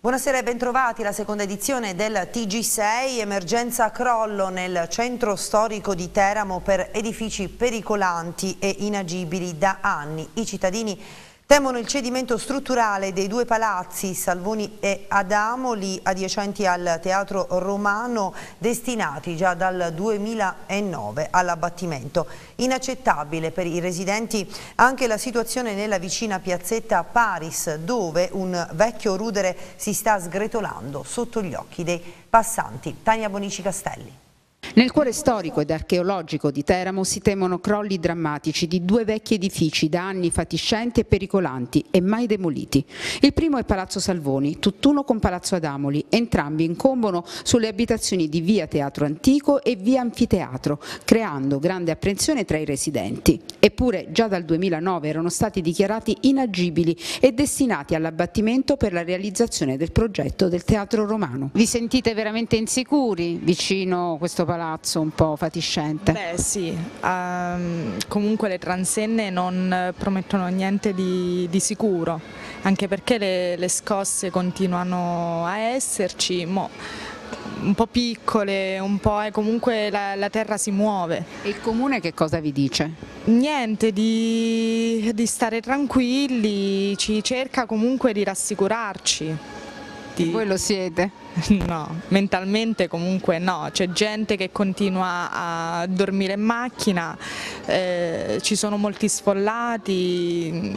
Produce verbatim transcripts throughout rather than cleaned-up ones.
Buonasera e bentrovati. La seconda edizione del T G sei, emergenza crollo nel centro storico di Teramo per edifici pericolanti e inagibili da anni. I cittadini temono il cedimento strutturale dei due palazzi, Salvoni e Adamoli, adiacenti al Teatro Romano, destinati già dal duemilanove all'abbattimento. Inaccettabile per i residenti anche la situazione nella vicina piazzetta Paris, dove un vecchio rudere si sta sgretolando sotto gli occhi dei passanti. Tania Bonici Castelli. Nel cuore storico ed archeologico di Teramo si temono crolli drammatici di due vecchi edifici da anni fatiscenti e pericolanti e mai demoliti. Il primo è Palazzo Salvoni, tutt'uno con Palazzo Adamoli, entrambi incombono sulle abitazioni di via Teatro Antico e via Anfiteatro, creando grande apprensione tra i residenti. Eppure già dal duemilanove erano stati dichiarati inagibili e destinati all'abbattimento per la realizzazione del progetto del Teatro Romano. Vi sentite veramente insicuri vicino a questo palazzo un po' fatiscente? Beh sì, um, comunque le transenne non promettono niente di, di sicuro, anche perché le, le scosse continuano a esserci, mo, un po' piccole, un po', eh, comunque la, la terra si muove. E il comune che cosa vi dice? Niente, di, di stare tranquilli, ci cerca comunque di rassicurarci. Di... Voi lo siete? No, mentalmente comunque no, c'è gente che continua a dormire in macchina, eh, ci sono molti sfollati.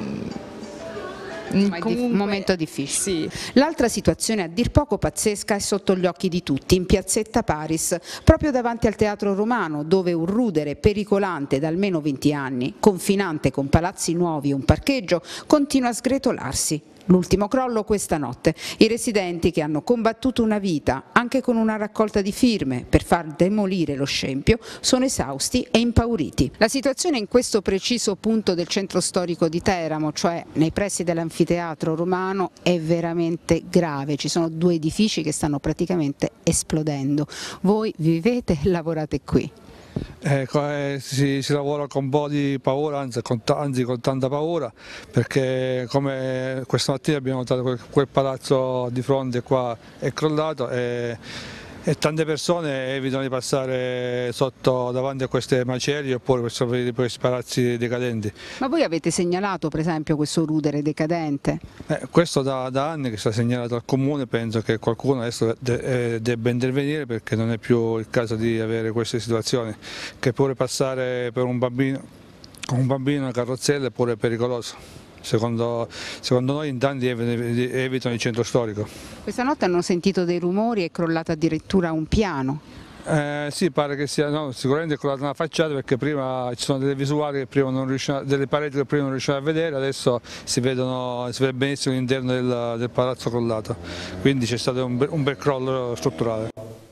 Comunque, un momento difficile. Sì. L'altra situazione a dir poco pazzesca è sotto gli occhi di tutti, in piazzetta Paris, proprio davanti al Teatro Romano, dove un rudere pericolante da almeno venti anni, confinante con palazzi nuovi e un parcheggio, continua a sgretolarsi. L'ultimo crollo questa notte. I residenti che hanno combattuto una vita, anche con una raccolta di firme, per far demolire lo scempio, sono esausti e impauriti. La situazione in questo preciso punto del centro storico di Teramo, cioè nei pressi dell'Anfiteatro Romano, è veramente grave. Ci sono due edifici che stanno praticamente esplodendo. Voi vivete e lavorate qui. Ecco, eh, si, si lavora con un po' di paura, anzi con, anzi con tanta paura, perché come questa mattina abbiamo notato quel, quel palazzo di fronte qua è crollato e, e tante persone evitano di passare sotto davanti a queste macerie oppure questi, questi palazzi decadenti. Ma voi avete segnalato per esempio questo rudere decadente? Eh, questo da, da anni che sta segnalato al comune, penso che qualcuno adesso de, eh, debba intervenire, perché non è più il caso di avere queste situazioni, che pure passare per un bambino, un bambino una carrozzella è pure pericoloso. Secondo, secondo noi in tanti evitano il centro storico. Questa notte hanno sentito dei rumori, è crollato addirittura un piano. Eh, sì, pare che sia, no, sicuramente è crollata una facciata, perché prima ci sono delle visuali che prima non riusciamo, delle pareti che prima non riusciamo a vedere, adesso si, vedono, si vede benissimo l'interno del, del palazzo crollato, quindi c'è stato un, un bel crollo strutturale.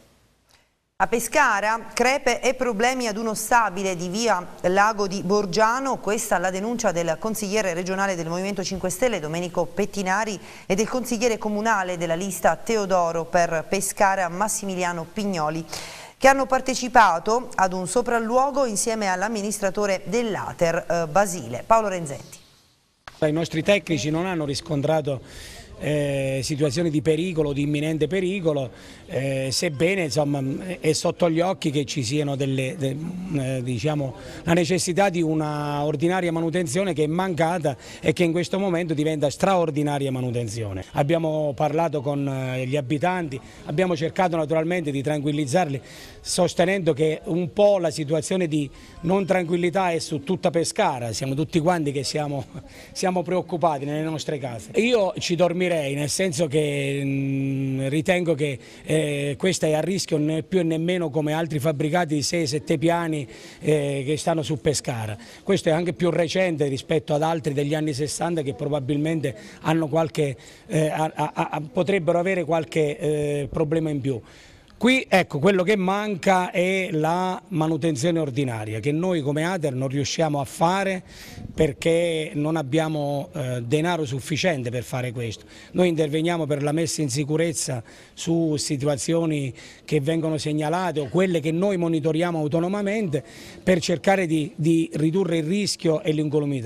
A Pescara, crepe e problemi ad uno stabile di via Lago di Borgiano, questa la denuncia del consigliere regionale del Movimento cinque Stelle Domenico Pettinari e del consigliere comunale della lista Teodoro per Pescara Massimiliano Pignoli, che hanno partecipato ad un sopralluogo insieme all'amministratore dell'Ater eh, Basile. Paolo Renzetti. I nostri tecnici non hanno riscontrato Eh, situazioni di pericolo, di imminente pericolo, eh, sebbene insomma, è sotto gli occhi che ci siano delle, de, eh, diciamo, la necessità di una ordinaria manutenzione che è mancata e che in questo momento diventa straordinaria manutenzione. Abbiamo parlato con eh, gli abitanti, abbiamo cercato naturalmente di tranquillizzarli, sostenendo che un po' la situazione di non tranquillità è su tutta Pescara, siamo tutti quanti che siamo, siamo preoccupati nelle nostre case. Io ci dormirei, nel senso che mh, ritengo che eh, questa è a rischio né più e nemmeno come altri fabbricati di sei sette piani eh, che stanno su Pescara. Questo è anche più recente rispetto ad altri degli anni sessanta che probabilmente hanno qualche, eh, a, a, a, potrebbero avere qualche eh, problema in più. Qui ecco, quello che manca è la manutenzione ordinaria, che noi come Ater non riusciamo a fare perché non abbiamo eh, denaro sufficiente per fare questo. Noi interveniamo per la messa in sicurezza su situazioni che vengono segnalate o quelle che noi monitoriamo autonomamente per cercare di, di ridurre il rischio e l'incolumità.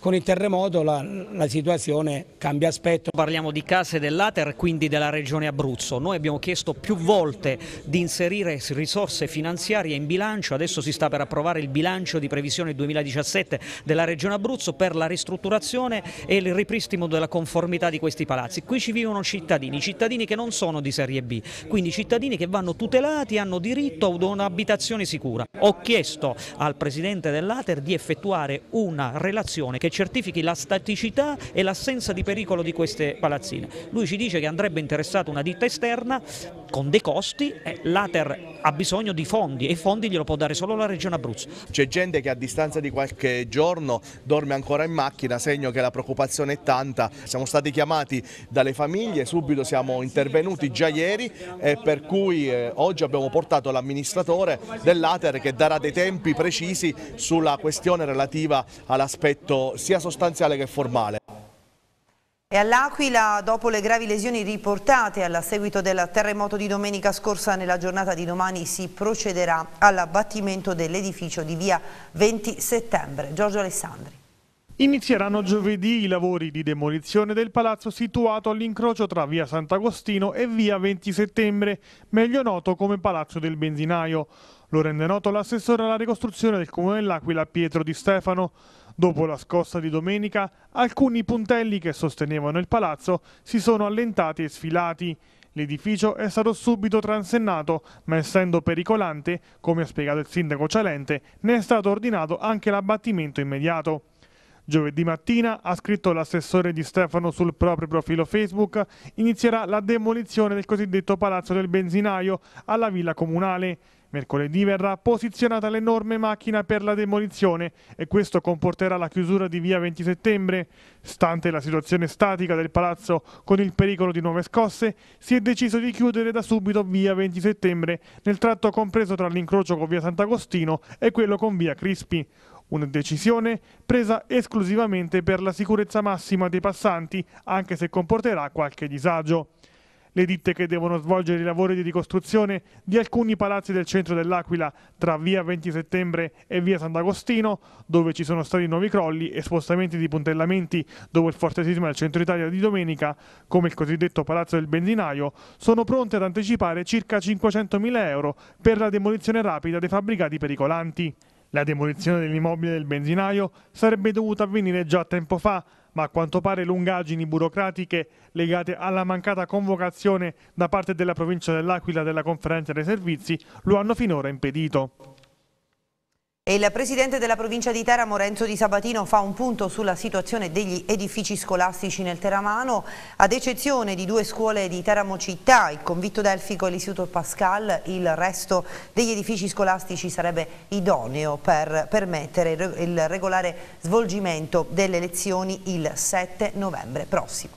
con il terremoto la, la situazione cambia aspetto. Parliamo di case dell'Ater, quindi della regione Abruzzo. Noi abbiamo chiesto più volte di inserire risorse finanziarie in bilancio, adesso si sta per approvare il bilancio di previsione duemiladiciassette della regione Abruzzo per la ristrutturazione e il ripristino della conformità di questi palazzi. Qui ci vivono cittadini, cittadini che non sono di serie B, quindi cittadini che vanno tutelati e hanno diritto ad un'abitazione sicura. Ho chiesto al presidente dell'Ater di effettuare una relazione che certifichi la staticità e l'assenza di pericolo di queste palazzine. Lui ci dice che andrebbe interessata una ditta esterna con dei costi e l'Ater ha bisogno di fondi e i fondi glielo può dare solo la regione Abruzzo. C'è gente che a distanza di qualche giorno dorme ancora in macchina, segno che la preoccupazione è tanta. Siamo stati chiamati dalle famiglie, subito siamo intervenuti già ieri e per cui eh, oggi abbiamo portato l'amministratore dell'Ater che darà dei tempi precisi sulla questione relativa all'aspetto sia sostanziale che formale. E all'Aquila, dopo le gravi lesioni riportate a seguito del terremoto di domenica scorsa, nella giornata di domani si procederà all'abbattimento dell'edificio di via venti settembre. Giorgio Alessandri. Inizieranno giovedì i lavori di demolizione del palazzo situato all'incrocio tra via Sant'Agostino e via venti settembre, meglio noto come Palazzo del Benzinaio. Lo rende noto l'assessore alla ricostruzione del Comune dell'Aquila Pietro Di Stefano. Dopo la scossa di domenica, alcuni puntelli che sostenevano il palazzo si sono allentati e sfilati. L'edificio è stato subito transennato, ma essendo pericolante, come ha spiegato il sindaco Cialente, ne è stato ordinato anche l'abbattimento immediato. Giovedì mattina, ha scritto l'assessore Di Stefano sul proprio profilo Facebook, inizierà la demolizione del cosiddetto Palazzo del Benzinaio alla Villa Comunale. Mercoledì verrà posizionata l'enorme macchina per la demolizione e questo comporterà la chiusura di via venti settembre. Stante la situazione statica del palazzo con il pericolo di nuove scosse, si è deciso di chiudere da subito via venti settembre nel tratto compreso tra l'incrocio con via Sant'Agostino e quello con via Crispi. Una decisione presa esclusivamente per la sicurezza massima dei passanti, anche se comporterà qualche disagio. Le ditte che devono svolgere i lavori di ricostruzione di alcuni palazzi del centro dell'Aquila tra via venti settembre e via Sant'Agostino, dove ci sono stati nuovi crolli e spostamenti di puntellamenti dopo il forte sisma del centro Italia di domenica, come il cosiddetto Palazzo del Benzinaio, sono pronte ad anticipare circa cinquecentomila euro per la demolizione rapida dei fabbricati pericolanti. La demolizione dell'immobile del Benzinaio sarebbe dovuta avvenire già tempo fa, ma a quanto pare lungaggini burocratiche legate alla mancata convocazione da parte della provincia dell'Aquila della conferenza dei servizi lo hanno finora impedito. E il presidente della provincia di Teramo, Renzo Di Sabatino, fa un punto sulla situazione degli edifici scolastici nel teramano. Ad eccezione di due scuole di Teramo città, il Convitto Delfico e l'Istituto Pascal, il resto degli edifici scolastici sarebbe idoneo per permettere il regolare svolgimento delle lezioni il sette novembre prossimo.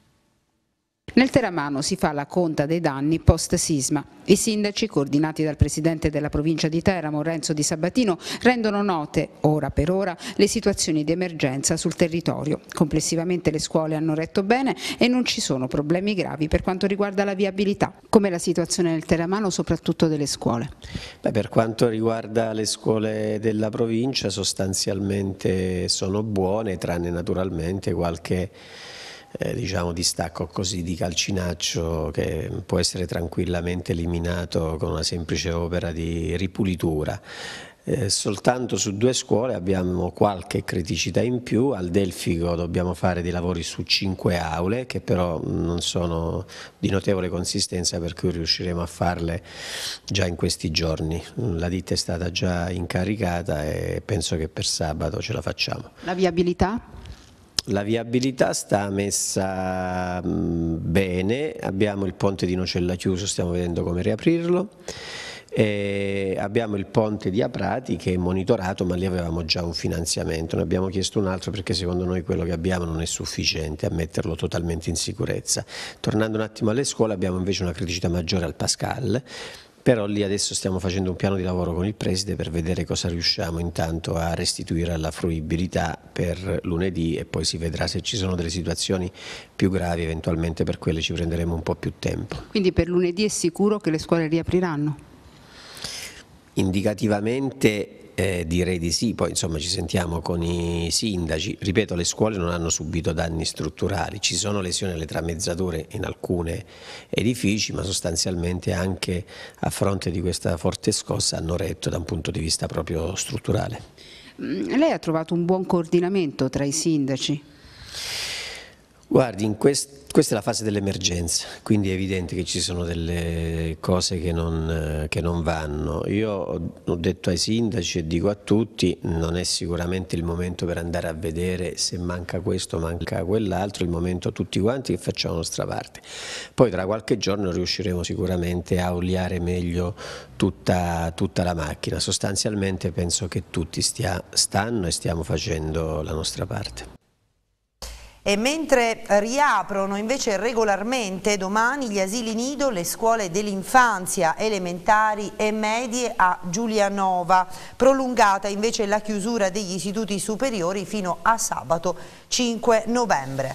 Nel teramano si fa la conta dei danni post-sisma. I sindaci, coordinati dal presidente della provincia di Teramo, Renzo Di Sabatino, rendono note, ora per ora, le situazioni di emergenza sul territorio. Complessivamente le scuole hanno retto bene e non ci sono problemi gravi per quanto riguarda la viabilità. Com'è la situazione nel teramano, soprattutto delle scuole? Beh, per quanto riguarda le scuole della provincia, sostanzialmente sono buone, tranne naturalmente qualche Eh, diciamo distacco così di calcinaccio che può essere tranquillamente eliminato con una semplice opera di ripulitura. Eh, soltanto su due scuole abbiamo qualche criticità in più. Al Delfico dobbiamo fare dei lavori su cinque aule che però non sono di notevole consistenza, per cui riusciremo a farle già in questi giorni. La ditta è stata già incaricata e penso che per sabato ce la facciamo. La viabilità? La viabilità sta messa bene, abbiamo il ponte di Nocella chiuso, stiamo vedendo come riaprirlo, e abbiamo il ponte di Aprati che è monitorato, ma lì avevamo già un finanziamento, ne abbiamo chiesto un altro perché secondo noi quello che abbiamo non è sufficiente a metterlo totalmente in sicurezza. Tornando un attimo alle scuole, abbiamo invece una criticità maggiore al Pascal. Però lì adesso stiamo facendo un piano di lavoro con il preside per vedere cosa riusciamo intanto a restituire alla fruibilità per lunedì e poi si vedrà se ci sono delle situazioni più gravi, eventualmente per quelle ci prenderemo un po' più tempo. Quindi per lunedì è sicuro che le scuole riapriranno? Indicativamente eh, direi di sì, poi insomma ci sentiamo con i sindaci, ripeto, le scuole non hanno subito danni strutturali, ci sono lesioni alle tramezzature in alcuni edifici, ma sostanzialmente anche a fronte di questa forte scossa hanno retto da un punto di vista proprio strutturale. Lei ha trovato un buon coordinamento tra i sindaci? Guardi, in quest, questa è la fase dell'emergenza, quindi è evidente che ci sono delle cose che non, che non vanno. Io ho, ho detto ai sindaci e dico a tutti, non è sicuramente il momento per andare a vedere se manca questo, manca quell'altro, il momento tutti quanti che facciamo la nostra parte. Poi tra qualche giorno riusciremo sicuramente a oliare meglio tutta, tutta la macchina. Sostanzialmente penso che tutti stia, stanno e stiamo facendo la nostra parte. E mentre riaprono invece regolarmente domani gli asili nido, le scuole dell'infanzia elementari e medie a Giulianova, prolungata invece la chiusura degli istituti superiori fino a sabato cinque novembre.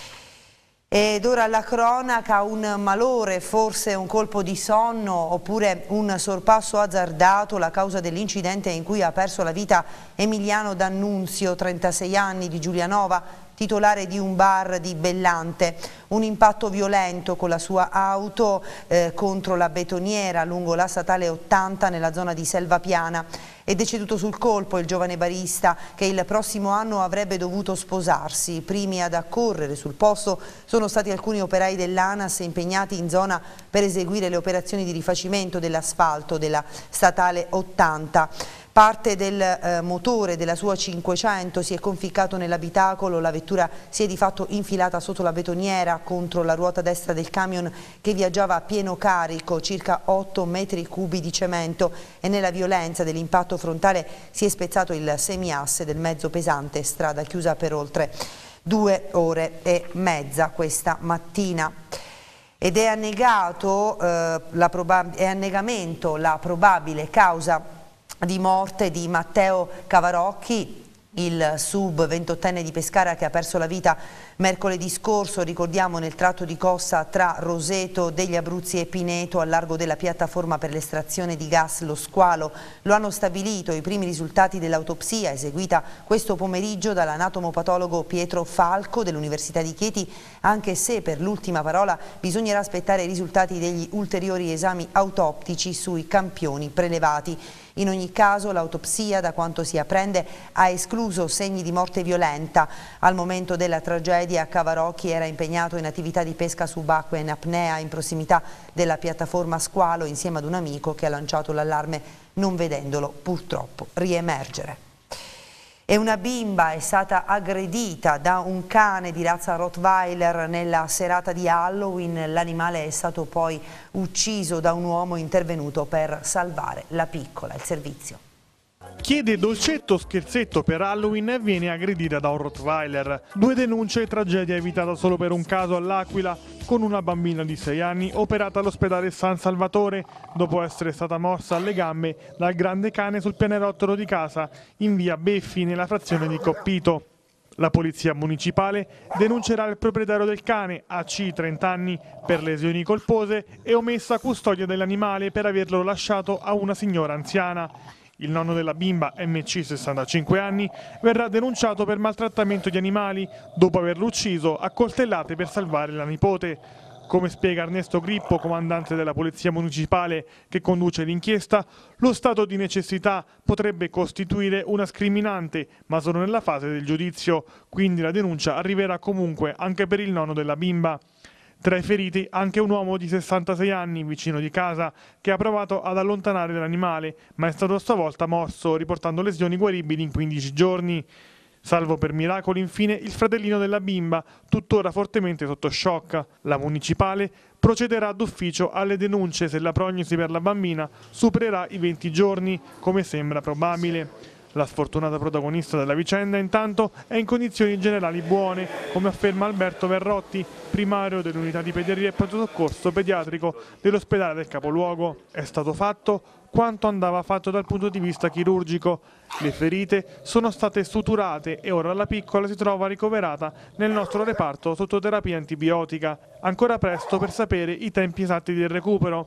Ed ora la cronaca, un malore, forse un colpo di sonno oppure un sorpasso azzardato, la causa dell'incidente in cui ha perso la vita Emiliano D'Annunzio, trentasei anni, di Giulianova, titolare di un bar di Bellante. Un impatto violento con la sua auto eh, contro la betoniera lungo la statale ottanta nella zona di Selvapiana. È deceduto sul colpo il giovane barista che il prossimo anno avrebbe dovuto sposarsi. I primi ad accorrere sul posto sono stati alcuni operai dell'ANAS impegnati in zona per eseguire le operazioni di rifacimento dell'asfalto della statale ottanta. Parte del eh, motore della sua cinquecento si è conficcato nell'abitacolo, la vettura si è di fatto infilata sotto la betoniera contro la ruota destra del camion che viaggiava a pieno carico, circa otto metri cubi di cemento, e nella violenza dell'impatto frontale si è spezzato il semiasse del mezzo pesante, strada chiusa per oltre due ore e mezza questa mattina. Ed è annegato, eh, la è annegamento la probabile causa di morte di Matteo Cavarocchi, il sub ventottenne di Pescara che ha perso la vita mercoledì scorso, ricordiamo, nel tratto di costa tra Roseto degli Abruzzi e Pineto, al largo della piattaforma per l'estrazione di gas Lo Squalo. Lo hanno stabilito i primi risultati dell'autopsia eseguita questo pomeriggio dall'anatomopatologo Pietro Falco dell'Università di Chieti, anche se per l'ultima parola bisognerà aspettare i risultati degli ulteriori esami autoptici sui campioni prelevati. In ogni caso l'autopsia, da quanto si apprende, ha escluso segni di morte violenta. Al momento della tragedia Cavarocchi era impegnato in attività di pesca subacquea in apnea in prossimità della piattaforma Squalo insieme ad un amico che ha lanciato l'allarme non vedendolo purtroppo riemergere. E una bimba è stata aggredita da un cane di razza Rottweiler nella serata di Halloween. L'animale è stato poi ucciso da un uomo intervenuto per salvare la piccola. Il servizio. Chiede dolcetto o scherzetto per Halloween e viene aggredita da un Rottweiler. Due denunce e tragedia evitata solo per un caso all'Aquila, con una bambina di sei anni operata all'ospedale San Salvatore dopo essere stata morsa alle gambe dal grande cane sul pianerottolo di casa in via Beffi nella frazione di Coppito. La polizia municipale denuncerà il proprietario del cane, A C, trenta anni, per lesioni colpose e omessa custodia dell'animale per averlo lasciato a una signora anziana. Il nonno della bimba, M C, sessantacinque anni, verrà denunciato per maltrattamento di animali dopo averlo ucciso a coltellate per salvare la nipote. Come spiega Ernesto Grippo, comandante della Polizia Municipale che conduce l'inchiesta, lo stato di necessità potrebbe costituire una scriminante, ma solo nella fase del giudizio, quindi la denuncia arriverà comunque anche per il nonno della bimba. Tra i feriti anche un uomo di sessantasei anni, vicino di casa, che ha provato ad allontanare l'animale, ma è stato stavolta morso, riportando lesioni guaribili in quindici giorni. Salvo per miracolo, infine, il fratellino della bimba, tuttora fortemente sotto shock. La municipale procederà d'ufficio alle denunce se la prognosi per la bambina supererà i venti giorni, come sembra probabile. La sfortunata protagonista della vicenda, intanto, è in condizioni generali buone, come afferma Alberto Verrotti, primario dell'unità di pediatria e pronto soccorso pediatrico dell'ospedale del capoluogo. È stato fatto quanto andava fatto dal punto di vista chirurgico. Le ferite sono state suturate e ora la piccola si trova ricoverata nel nostro reparto sotto terapia antibiotica. Ancora presto per sapere i tempi esatti del recupero.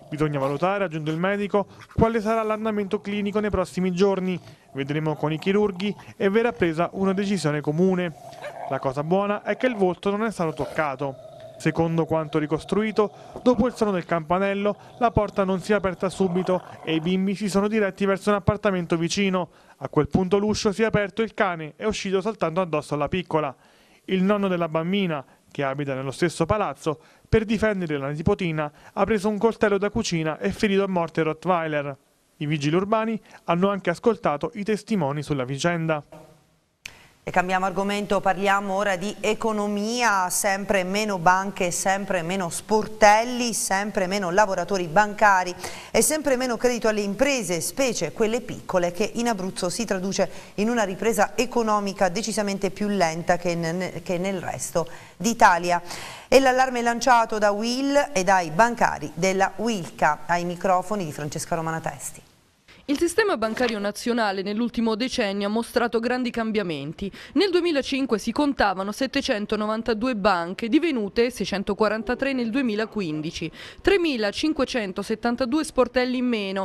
Bisogna valutare, aggiunge il medico, quale sarà l'andamento clinico nei prossimi giorni. Vedremo con i chirurghi e verrà presa una decisione comune. La cosa buona è che il volto non è stato toccato. Secondo quanto ricostruito, dopo il suono del campanello, la porta non si è aperta subito e i bimbi si sono diretti verso un appartamento vicino. A quel punto l'uscio si è aperto e il cane è uscito saltando addosso alla piccola. Il nonno della bambina, che abita nello stesso palazzo, per difendere la nipotina ha preso un coltello da cucina e ferito a morte Rottweiler. I vigili urbani hanno anche ascoltato i testimoni sulla vicenda. E cambiamo argomento, parliamo ora di economia, sempre meno banche, sempre meno sportelli, sempre meno lavoratori bancari e sempre meno credito alle imprese, specie quelle piccole, che in Abruzzo si traduce in una ripresa economica decisamente più lenta che, ne, che nel resto d'Italia. E l'allarme lanciato da U I L e dai bancari della Wilca, ai microfoni di Francesca Romanatesti. Il sistema bancario nazionale nell'ultimo decennio ha mostrato grandi cambiamenti. Nel duemilacinque si contavano settecentonovantadue banche, divenute seicentoquarantatré nel duemilaquindici, tremilacinquecentosettantadue sportelli in meno,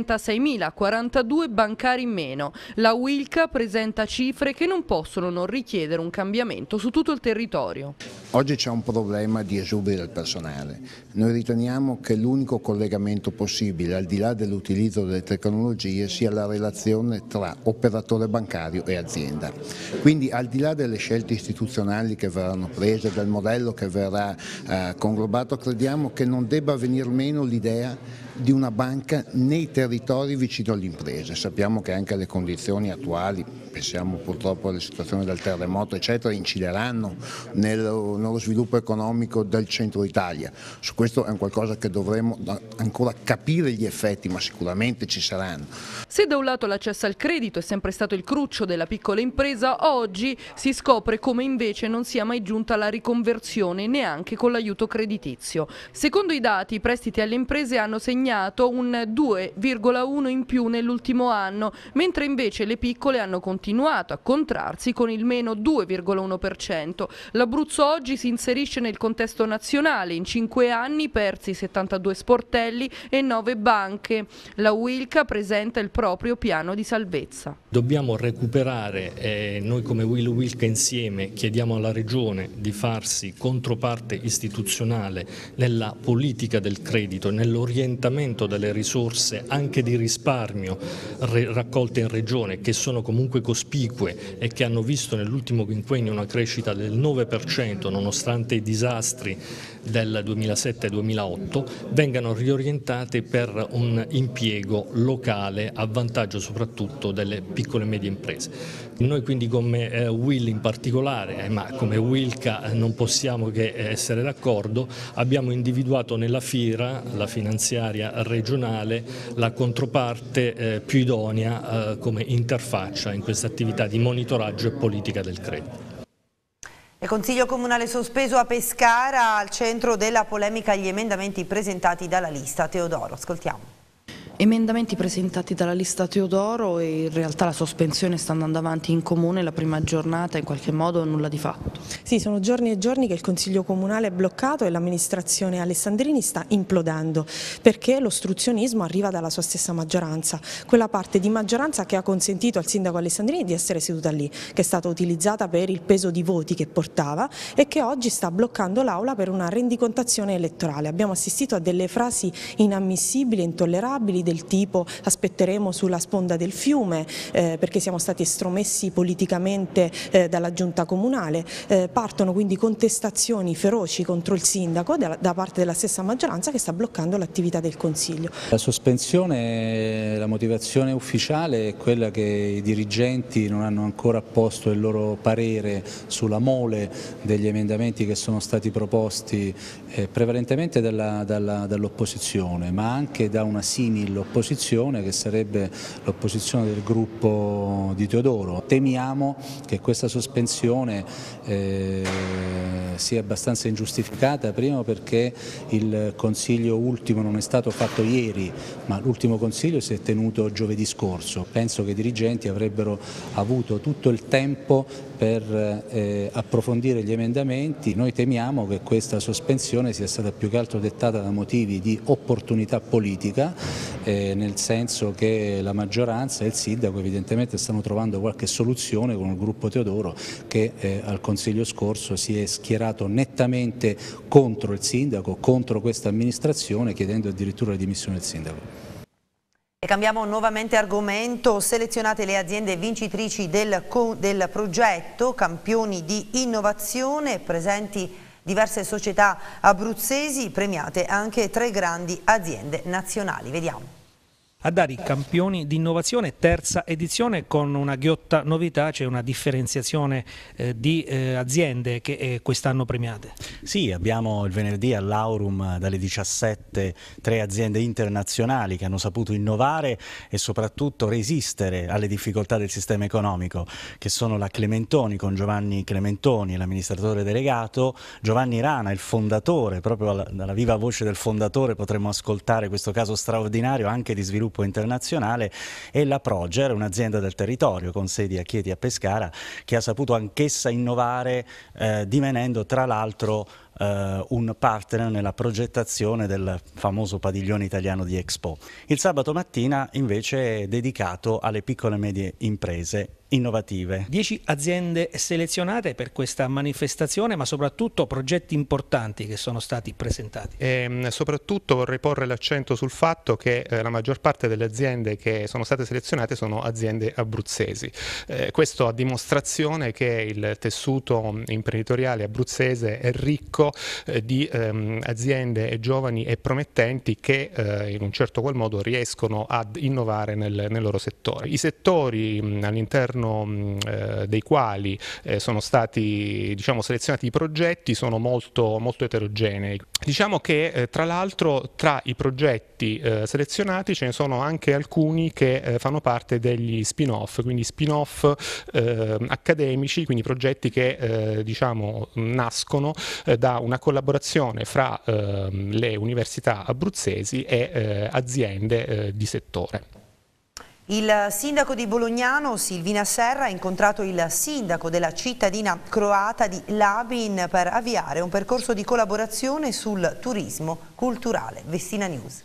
trentaseimilaquarantadue bancari in meno. La Wilca presenta cifre che non possono non richiedere un cambiamento su tutto il territorio. Oggi c'è un problema di esubero del personale. Noi riteniamo che l'unico collegamento possibile, al di là dell'utilizzo delle tecnologie, sia la relazione tra operatore bancario e azienda. Quindi, al di là delle scelte istituzionali che verranno prese, del modello che verrà eh, conglobato, crediamo che non debba venir meno l'idea di una banca nei territori vicino alle imprese. Sappiamo che anche le condizioni attuali, pensiamo purtroppo alle situazioni del terremoto eccetera, incideranno nello, nello sviluppo economico del centro Italia. Su questo è un qualcosa che dovremo ancora capire gli effetti, ma sicuramente ci saranno. Se da un lato l'accesso al credito è sempre stato il cruccio della piccola impresa, oggi si scopre come invece non sia mai giunta la riconversione neanche con l'aiuto creditizio. Secondo i dati, i prestiti alle imprese hanno segnato un due virgola uno in più nell'ultimo anno, mentre invece le piccole hanno continuato a contrarsi con il meno due virgola uno per cento. L'Abruzzo oggi si inserisce nel contesto nazionale, in cinque anni persi settantadue sportelli e nove banche. La Wilca presenta il proprio piano di salvezza. Dobbiamo recuperare, eh, noi come U I L Wilca insieme chiediamo alla Regione di farsi controparte istituzionale nella politica del credito, nell'orientamento delle risorse anche di risparmio raccolte in Regione, che sono comunque cospicue e che hanno visto nell'ultimo quinquennio una crescita del nove per cento nonostante i disastri del duemilasette duemilaotto, vengano riorientate per un impiego locale a vantaggio soprattutto delle piccole e medie imprese. Noi quindi come eh, U I L in particolare, eh, ma come Wilca eh, non possiamo che essere d'accordo, abbiamo individuato nella FIRA, la finanziaria regionale, la controparte eh, più idonea eh, come interfaccia in questa attività di monitoraggio e politica del credito. Il Consiglio Comunale sospeso a Pescara, al centro della polemica gli emendamenti presentati dalla lista Teodoro. Ascoltiamo. Emendamenti presentati dalla lista Teodoro e in realtà la sospensione sta andando avanti in comune, la prima giornata in qualche modo nulla di fatto. Sì, sono giorni e giorni che il Consiglio Comunale è bloccato e l'amministrazione Alessandrini sta implodendo perché l'ostruzionismo arriva dalla sua stessa maggioranza, quella parte di maggioranza che ha consentito al sindaco Alessandrini di essere seduta lì, che è stata utilizzata per il peso di voti che portava e che oggi sta bloccando l'Aula per una rendicontazione elettorale. Abbiamo assistito a delle frasi inammissibili e intollerabili del tipo aspetteremo sulla sponda del fiume eh, perché siamo stati estromessi politicamente eh, dalla giunta comunale, eh, partono quindi contestazioni feroci contro il sindaco da, da parte della stessa maggioranza che sta bloccando l'attività del Consiglio. La sospensione, la motivazione ufficiale è quella che i dirigenti non hanno ancora posto il loro parere sulla mole degli emendamenti che sono stati proposti eh, prevalentemente dall'opposizione, ma anche da una simil dell'opposizione, che sarebbe l'opposizione del gruppo di Teodoro. Temiamo che questa sospensione eh, sia abbastanza ingiustificata, prima perché il Consiglio ultimo non è stato fatto ieri, ma l'ultimo Consiglio si è tenuto giovedì scorso. Penso che i dirigenti avrebbero avuto tutto il tempo per eh, approfondire gli emendamenti. Noi temiamo che questa sospensione sia stata più che altro dettata da motivi di opportunità politica, eh, nel senso che la maggioranza e il sindaco evidentemente stanno trovando qualche soluzione con il gruppo Teodoro, che eh, al Consiglio scorso si è schierato nettamente contro il sindaco, contro questa amministrazione, chiedendo addirittura le dimissioni del sindaco. E cambiamo nuovamente argomento. Selezionate le aziende vincitrici del, del progetto Campioni di Innovazione, presenti diverse società abruzzesi, premiate anche tre grandi aziende nazionali. Vediamo. A dare i campioni di innovazione, terza edizione, con una ghiotta novità: c'è una differenziazione eh, di eh, aziende che eh, quest'anno premiate. Sì, abbiamo il venerdì all'Aurum dalle diciassette tre aziende internazionali che hanno saputo innovare e soprattutto resistere alle difficoltà del sistema economico, che sono la Clementoni con Giovanni Clementoni, l'amministratore delegato, Giovanni Rana, il fondatore, proprio dalla viva voce del fondatore potremmo ascoltare questo caso straordinario anche di sviluppo internazionale, e la Proger, un'azienda del territorio con sedi a Chieti e a Pescara, che ha saputo anch'essa innovare eh, divenendo tra l'altro Uh, un partner nella progettazione del famoso padiglione italiano di Expo. Il sabato mattina invece è dedicato alle piccole e medie imprese innovative. Dieci aziende selezionate per questa manifestazione, ma soprattutto progetti importanti che sono stati presentati. E soprattutto vorrei porre l'accento sul fatto che eh, la maggior parte delle aziende che sono state selezionate sono aziende abruzzesi. Eh, questo a dimostrazione che il tessuto imprenditoriale abruzzese è ricco eh, di ehm, aziende e giovani e promettenti che eh, in un certo qual modo riescono ad innovare nel, nel loro settore. I settori all'interno Eh, dei quali eh, sono stati, diciamo, selezionati i progetti sono molto, molto eterogenei. Diciamo che eh, tra l'altro tra i progetti eh, selezionati ce ne sono anche alcuni che eh, fanno parte degli spin-off, quindi spin-off eh, accademici, quindi progetti che eh, diciamo nascono eh, da una collaborazione fra eh, le università abruzzesi e eh, aziende eh, di settore. Il sindaco di Bolognano, Silvina Serra, ha incontrato il sindaco della cittadina croata di Labin per avviare un percorso di collaborazione sul turismo culturale. Vestina News.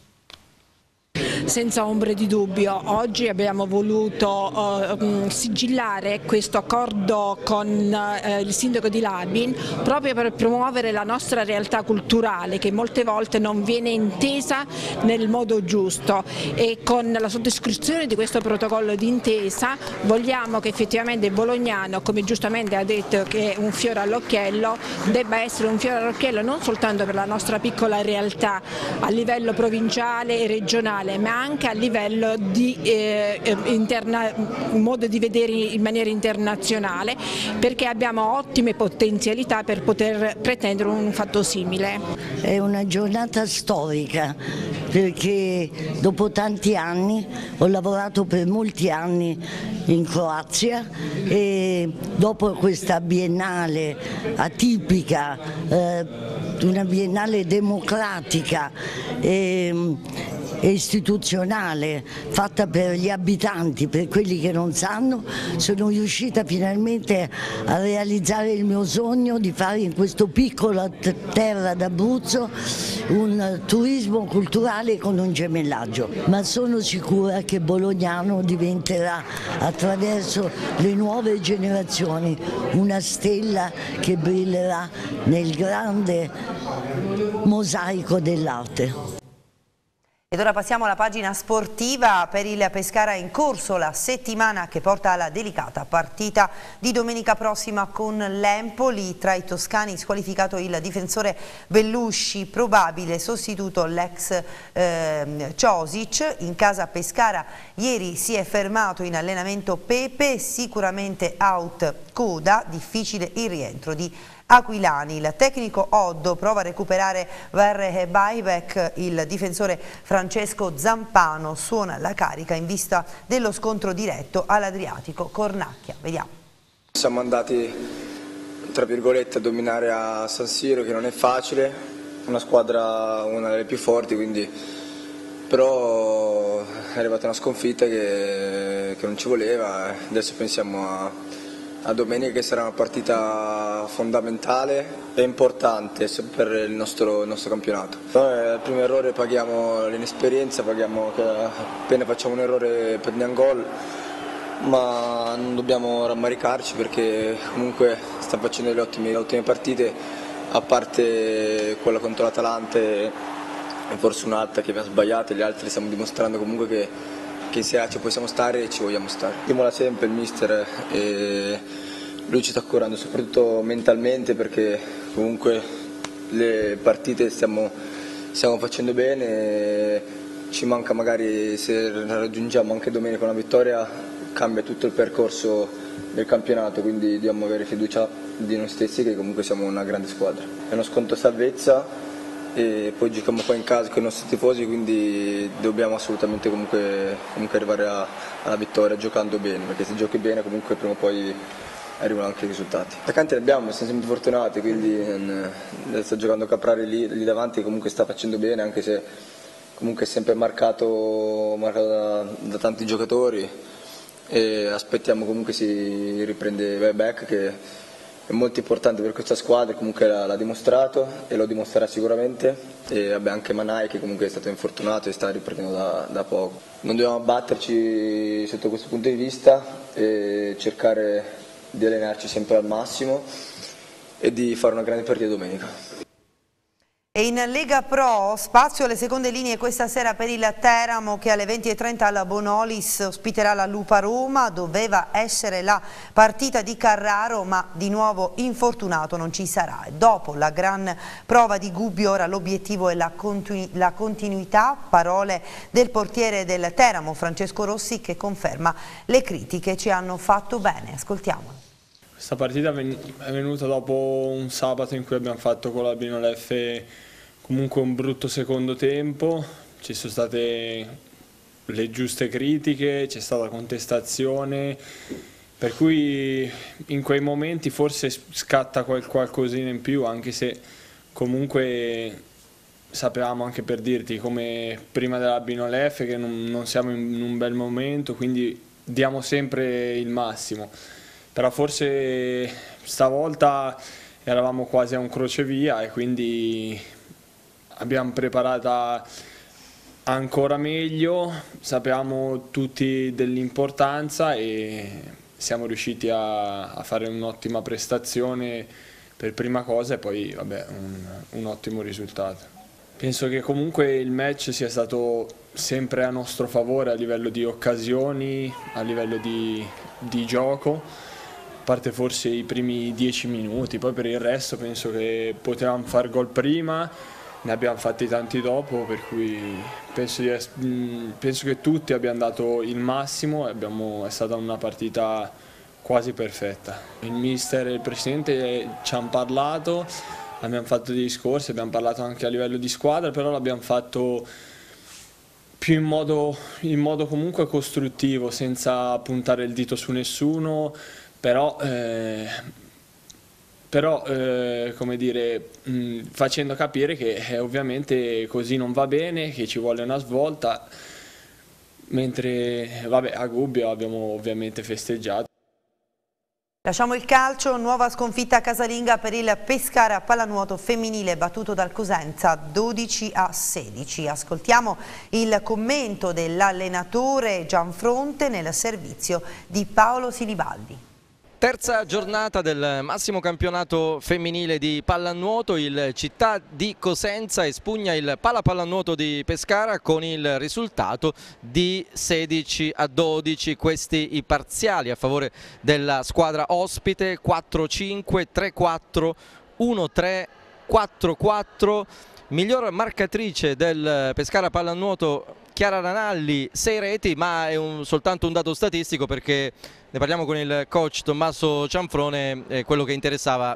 Senza ombre di dubbio, oggi abbiamo voluto uh, sigillare questo accordo con uh, il sindaco di Labin proprio per promuovere la nostra realtà culturale, che molte volte non viene intesa nel modo giusto, e con la sottoscrizione di questo protocollo d'intesa vogliamo che effettivamente Bolognano, come giustamente ha detto che è un fiore all'occhiello, debba essere un fiore all'occhiello non soltanto per la nostra piccola realtà a livello provinciale e regionale, ma anche a livello di eh, interna, modo di vedere in maniera internazionale, perché abbiamo ottime potenzialità per poter pretendere un fatto simile. È una giornata storica, perché dopo tanti anni ho lavorato per molti anni in Croazia e dopo questa biennale atipica, eh, una biennale democratica e istituzionale fatta per gli abitanti, per quelli che non sanno, sono riuscita finalmente a realizzare il mio sogno di fare in questa piccola terra d'Abruzzo un turismo culturale con un gemellaggio, ma sono sicura che Bolognano diventerà, attraverso le nuove generazioni, una stella che brillerà nel grande mosaico dell'arte. Ed ora passiamo alla pagina sportiva. Per il Pescara è in corso la settimana che porta alla delicata partita di domenica prossima con l'Empoli. Tra i toscani squalificato il difensore Bellusci, probabile sostituto l'ex eh, Ciosic. In casa Pescara ieri si è fermato in allenamento Pepe, sicuramente out Coda, difficile il rientro di aquilani. Il tecnico Oddo prova a recuperare Verre e Buyback, il difensore Francesco Zampano suona la carica in vista dello scontro diretto all'Adriatico Cornacchia. Vediamo. Siamo andati tra virgolette a dominare a San Siro, che non è facile, una squadra una delle più forti, quindi però è arrivata una sconfitta che, che non ci voleva. Adesso pensiamo a, a domenica, che sarà una partita fondamentale e importante per il nostro, il nostro campionato. Noi al primo errore paghiamo l'inesperienza, paghiamo che appena facciamo un errore prendiamo gol, ma non dobbiamo rammaricarci perché comunque stiamo facendo le ottime, le ottime partite, a parte quella contro l'Atalanta e forse un'altra che abbiamo sbagliato, gli altri stiamo dimostrando comunque che, che in Serie A ci possiamo stare e ci vogliamo stare. Stimola sempre il mister e lui ci sta curando soprattutto mentalmente, perché comunque le partite stiamo, stiamo facendo bene e ci manca magari, se raggiungiamo anche domenica una vittoria, cambia tutto il percorso del campionato, quindi dobbiamo avere fiducia di noi stessi che comunque siamo una grande squadra. È uno sconto salvezza e poi giochiamo qua in casa con i nostri tifosi, quindi dobbiamo assolutamente comunque, comunque arrivare a, alla vittoria giocando bene, perché se giochi bene comunque prima o poi arrivano anche i risultati. Attaccanti ne abbiamo, siamo sempre fortunati, quindi eh, sta giocando Caprari lì, lì davanti, comunque sta facendo bene, anche se comunque è sempre marcato, marcato da, da tanti giocatori, e aspettiamo comunque si riprende back, che è molto importante per questa squadra, comunque l'ha dimostrato e lo dimostrerà sicuramente, e vabbè, anche Manai che comunque è stato infortunato e sta riprendendo da, da poco. Non dobbiamo abbatterci sotto questo punto di vista e cercare di allenarci sempre al massimo e di fare una grande partita domenica. E in Lega Pro spazio alle seconde linee questa sera per il Teramo, che alle venti e trenta alla Bonolis ospiterà la Lupa Roma. Doveva essere la partita di Carraro, ma di nuovo infortunato non ci sarà. E dopo la gran prova di Gubbio ora l'obiettivo è la, continu la continuità. Parole del portiere del Teramo Francesco Rossi, che conferma le critiche ci hanno fatto bene. Ascoltiamolo. Questa partita è venuta dopo un sabato in cui abbiamo fatto con l'Albino Leffe comunque un brutto secondo tempo, ci sono state le giuste critiche, c'è stata contestazione, per cui in quei momenti forse scatta qual qualcosina in più, anche se comunque sapevamo, anche per dirti, come prima dell'Albino Leffe, che non, non siamo in un bel momento, quindi diamo sempre il massimo. Però forse stavolta eravamo quasi a un crocevia e quindi abbiamo preparata ancora meglio, sapevamo tutti dell'importanza e siamo riusciti a, a fare un'ottima prestazione per prima cosa e poi vabbè, un, un ottimo risultato. Penso che comunque il match sia stato sempre a nostro favore a livello di occasioni, a livello di, di gioco. A parte forse i primi dieci minuti, poi per il resto penso che potevamo fare gol prima, ne abbiamo fatti tanti dopo, per cui penso, di, penso che tutti abbiamo dato il massimo e abbiamo, è stata una partita quasi perfetta. Il mister e il presidente ci hanno parlato, abbiamo fatto dei discorsi, abbiamo parlato anche a livello di squadra, però l'abbiamo fatto più in modo, in modo comunque costruttivo, senza puntare il dito su nessuno. Però, eh, però eh, come dire, mh, facendo capire che eh, ovviamente così non va bene, che ci vuole una svolta, mentre vabbè, a Gubbio abbiamo ovviamente festeggiato. Lasciamo il calcio, nuova sconfitta casalinga per il Pescara pallanuoto femminile battuto dal Cosenza dodici a sedici. Ascoltiamo il commento dell'allenatore Gianfronte nel servizio di Paolo Silibaldi. Terza giornata del massimo campionato femminile di pallanuoto, il Città di Cosenza espugna il Pala Pallanuoto di Pescara con il risultato di sedici a dodici, questi i parziali a favore della squadra ospite, quattro cinque, tre quattro, uno tre, quattro quattro, miglior marcatrice del Pescara Pallanuoto Chiara Ranalli, sei reti, ma è un, soltanto un dato statistico perché ne parliamo con il coach Tommaso Cianfrone, eh, quello che interessava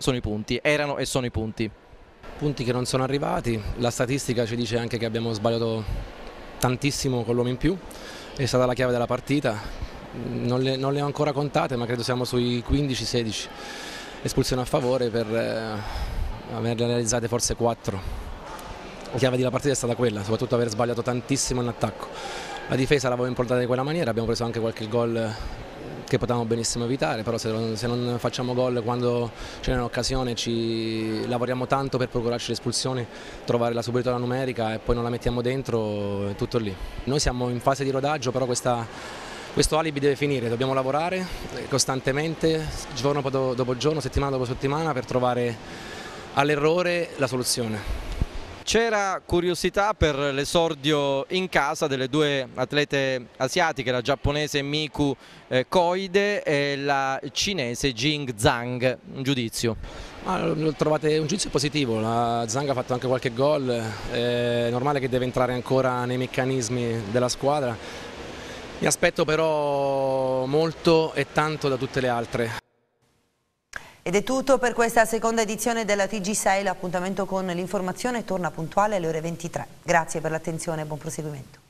sono i punti, erano e sono i punti. Punti che non sono arrivati, la statistica ci dice anche che abbiamo sbagliato tantissimo con l'uomo in più, è stata la chiave della partita, non le, non le ho ancora contate ma credo siamo sui quindici sedici espulsioni a favore per eh, averle realizzate forse quattro. La chiave della partita è stata quella, soprattutto aver sbagliato tantissimo in attacco. La difesa l'avevo impostata di quella maniera, abbiamo preso anche qualche gol che potevamo benissimo evitare, però se non, se non facciamo gol quando c'è un'occasione ci lavoriamo tanto per procurarci le espulsioni, trovare la superiorità numerica e poi non la mettiamo dentro, è tutto lì. Noi siamo in fase di rodaggio, però questa, questo alibi deve finire, dobbiamo lavorare costantemente, giorno dopo giorno, settimana dopo settimana per trovare all'errore la soluzione. C'era curiosità per l'esordio in casa delle due atlete asiatiche, la giapponese Miku eh, Koide e la cinese Jing Zhang. Un giudizio? Ah, lo trovate un giudizio positivo, la Zhang ha fatto anche qualche gol, è normale che deve entrare ancora nei meccanismi della squadra. Mi aspetto però molto e tanto da tutte le altre. Ed è tutto per questa seconda edizione della T G sei, l'appuntamento con l'informazione torna puntuale alle ore ventitré. Grazie per l'attenzione e buon proseguimento.